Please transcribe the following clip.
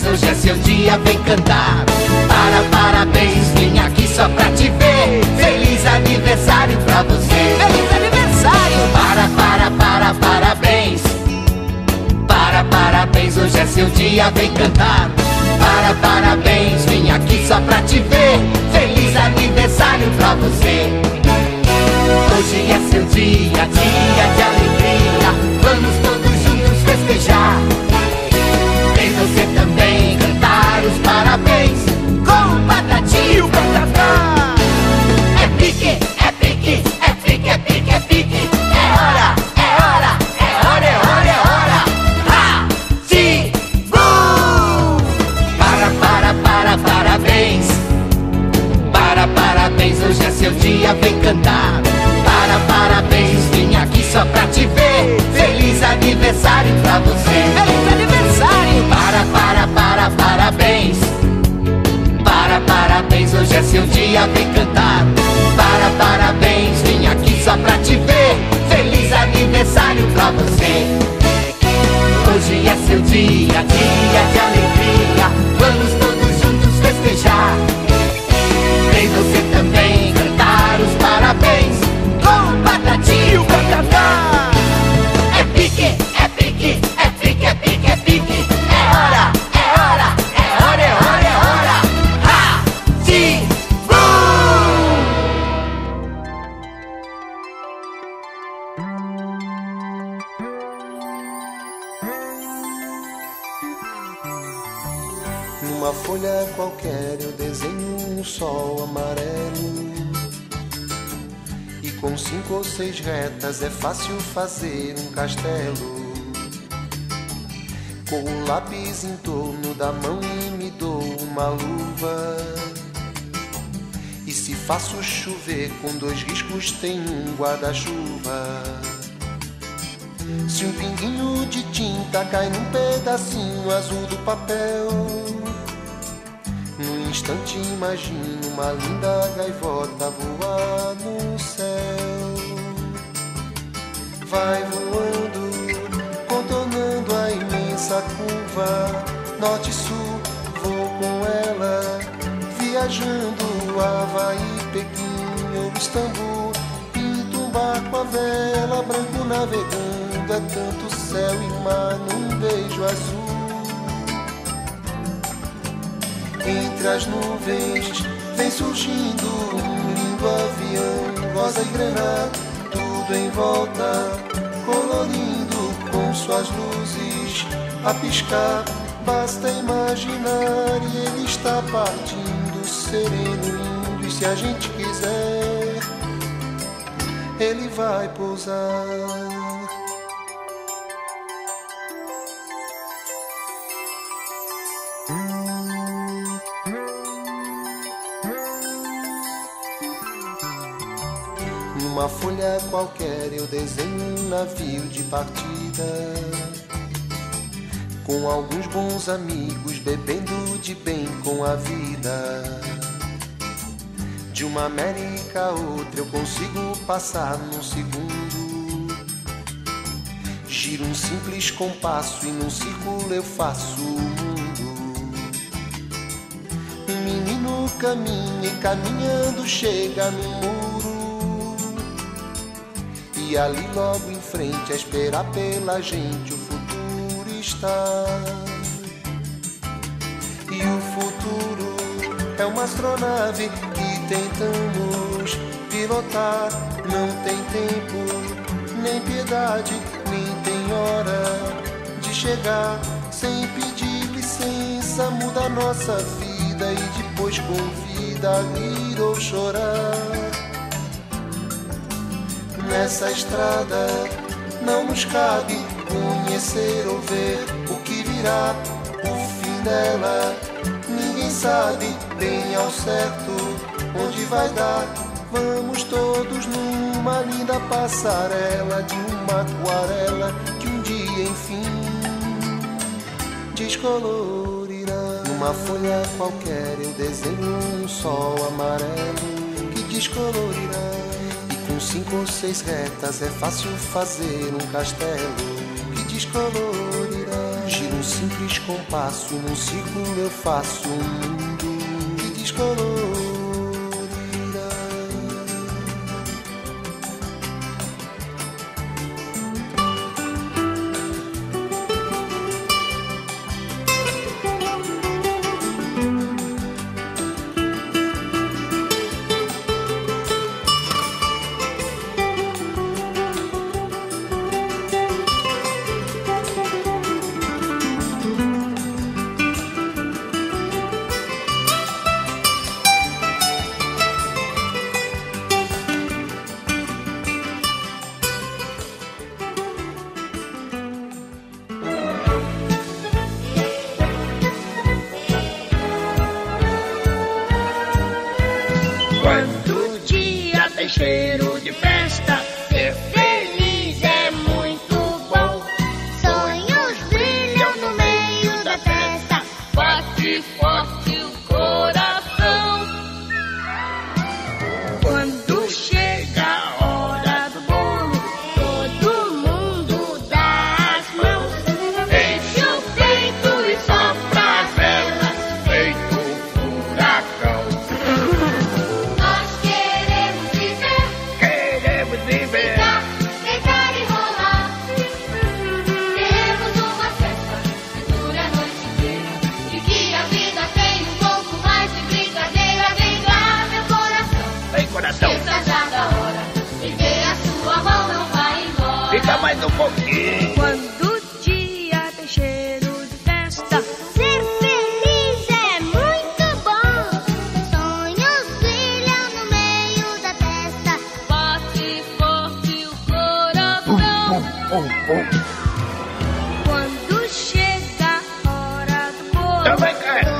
hoje é seu dia, vem cantar. Parabéns, vim aqui só pra te ver. Feliz aniversário pra você. Feliz aniversário! Parabéns. Parabéns, hoje é seu dia, vem cantar. Parabéns, vim aqui só pra te ver. Feliz aniversário pra você. Hoje é seu dia, dia de alegria. Vamos todos juntos festejar. Vem você também cantar os parabéns com o Batatinha e o Batatá. É pique, é pique, é pique, é pique, é pique. É hora, é hora, é hora, é hora, é hora. Parabéns. Parabéns, hoje é seu dia, vem cantar. Parabéns, vim aqui só pra te ver. Feliz aniversário pra você. Feliz aniversário! Parabéns. Parabéns, hoje é seu dia, vem cantar. Parabéns, vim aqui só pra te ver. Feliz aniversário pra você. Hoje é seu dia, dia de alegria. Vamos todos juntos festejar. Vem você também cantar os parabéns com o Batatinha e o Batatá. É pique, é pique, é pique, é pique, é pique. É hora, é hora, é hora, é hora, é hora. Numa folha qualquer eu desenho um sol amarelo, e com 5 ou 6 retas é fácil fazer um castelo. Com o lápis em torno da mão e me dou uma luva, e se faço chover com 2 riscos tem um guarda-chuva. Se um pinguinho de tinta cai num pedacinho azul do papel, num instante imagino uma linda gaivota voar no céu. Vai voando, contornando a imensa curva, norte e sul, vou com ela, viajando Havaí, Pequim ou Istambul. Pinto um barco à vela, branco navegando, é tanto céu e mar num beijo azul. Entre as nuvens vem surgindo um lindo avião, rosa e grená, tudo em volta, colorindo com suas luzes a piscar. Basta imaginar e ele está partindo, sereno, lindo, e se a gente quiser, ele vai pousar. Numa folha qualquer eu desenho um navio de partida, com alguns bons amigos bebendo de bem com a vida. De uma América a outra eu consigo passar num segundo. Giro um simples compasso e num círculo eu faço o mundo. Um menino caminha e caminhando chega no muro, e ali logo em frente a esperar pela gente o futuro está. E o futuro é uma astronave que tentamos pilotar. Não tem tempo, nem piedade, nem tem hora de chegar. Sem pedir licença muda a nossa vida e depois convida a rir ou chorar. Nessa estrada não nos cabe conhecer ou ver o que virá, o fim dela. Ninguém sabe bem ao certo onde vai dar. Vamos todos numa linda passarela de uma aquarela que um dia enfim descolorirá. Numa folha qualquer eu desenho um sol amarelo que descolorirá. Com 5 ou 6 retas é fácil fazer um castelo que descolorirá. Giro um simples compasso, num círculo eu faço um mundo que descolorirá. Quando o dia tem cheiro de festa, ser feliz é muito bom. Sonhos brilham no meio da festa. Bate forte o coração. Quando chega a hora do bolo, Todo mundo dá as mãos. enche o peito e sopra as velas, feito um furacão. Nós queremos viver, Queremos viver, deitar e rolar. Queremos uma festa que dure a noite inteira e que a vida tenha um pouco mais de brincadeira. Vem cá, meu coração, vem coração, esqueça já da hora e dê a sua mão, não vai embora. fica mais um pouquinho. Quando o dia tem cheiro de festa, Ser feliz é muito bom. Sonhos brilham no meio da testa. bate forte o coração. Quando chega a hora do bolo, Então vem cá.